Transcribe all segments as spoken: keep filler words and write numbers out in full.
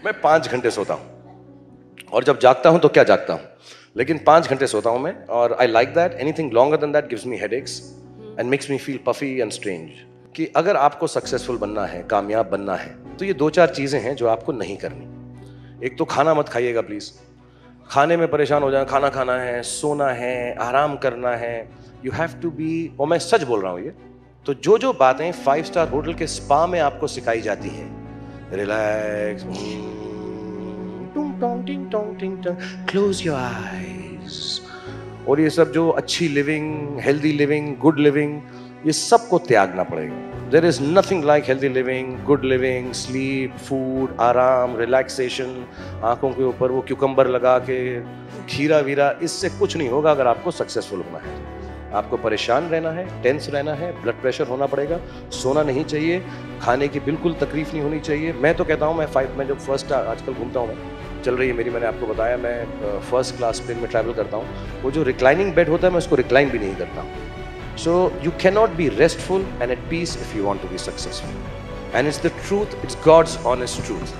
मैं पाँच घंटे सोता हूँ और जब जागता हूँ तो क्या जागता हूँ, लेकिन पाँच घंटे सोता हूँ मैं और I like that. Anything longer than that gives me headaches and makes me feel puffy and strange. कि अगर आपको सक्सेसफुल बनना है, कामयाब बनना है, तो ये दो चार चीजें हैं जो आपको नहीं करनी. एक तो खाना मत खाइएगा प्लीज. खाने में परेशान हो जाए, खाना खाना है, सोना है, आराम करना है. यू हैव टू बी, और मैं सच बोल रहा हूँ ये, तो जो जो बातें फाइव स्टार होटल के स्पा में आपको सिखाई जाती हैं, रिलैक्स, क्लोज योर आईज, और ये सब जो अच्छी living, healthy living, good living, ये सब को त्यागना पड़ेगा. There is nothing like healthy living, good living, sleep, food, आराम, रिलैक्सेशन, आंखों के ऊपर वो क्यूकम्बर लगा के खीरा वीरा, इससे कुछ नहीं होगा. अगर आपको सक्सेसफुल होना है, आपको परेशान रहना है, टेंस रहना है, ब्लड प्रेशर होना पड़ेगा, सोना नहीं चाहिए, खाने की बिल्कुल तकलीफ नहीं होनी चाहिए. मैं तो कहता हूँ, मैं फाइव में जब फर्स्ट आजकल घूमता हूँ, मैं चल रही है मेरी, मैंने आपको बताया मैं फर्स्ट क्लास प्लेन में ट्रैवल करता हूँ, वो जो रिक्लाइनिंग बेड होता है मैं उसको रिक्लाइन भी नहीं करता. So you can not be restful and at peace if you want to be successful, and it's the truth, it's God's honest truth.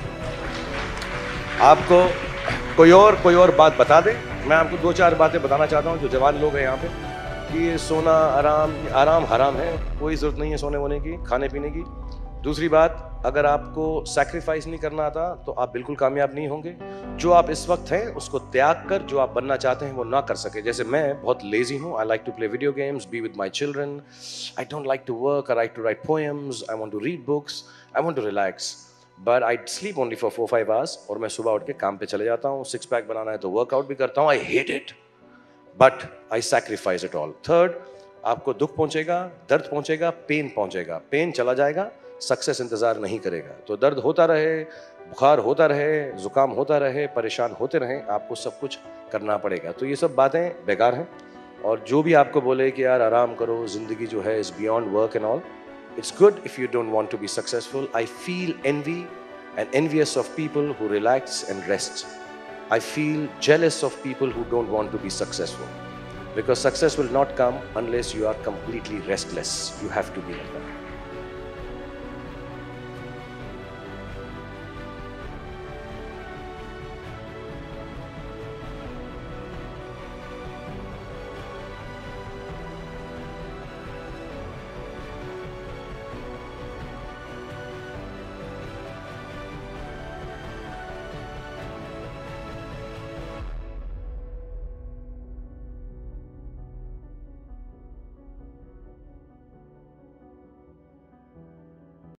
आपको कोई और कोई और बात बता दे, मैं आपको दो चार बातें बताना चाहता हूँ जो जवान लोग हैं यहाँ पे, कि ये सोना आराम आराम हराम है, कोई ज़रूरत नहीं है सोने वोने की, खाने पीने की. दूसरी बात, अगर आपको सैक्रिफाइस नहीं करना आता तो आप बिल्कुल कामयाब नहीं होंगे. जो आप इस वक्त हैं उसको त्याग कर जो आप बनना चाहते हैं वो ना कर सके. जैसे मैं बहुत लेजी हूँ, I like to play video games, be with my children, I don't like to work, I like to write poems, I want to read books, I want to relax, but I sleep only for four five hours. और मैं सुबह उठ के काम पे चले जाता हूँ, सिक्स पैक बनाना है तो वर्कआउट भी करता हूँ. I hate it but I sacrifice it all. Third, आपको दुख पहुंचेगा, दर्द पहुंचेगा, पेन पहुंचेगा, पेन चला जाएगा, सक्सेस इंतजार नहीं करेगा. तो दर्द होता रहे, बुखार होता रहे, जुकाम होता रहे, परेशान होते रहे, आपको सब कुछ करना पड़ेगा. तो ये सब बातें बेकार हैं. और जो भी आपको बोले कि यार आराम करो, जिंदगी जो है is beyond work and all, it's good if you don't want to be successful. I feel envy and envious of people who relax and rest. I feel jealous of people who don't want to be successful, because success will not come unless you are completely restless. You have to be like that.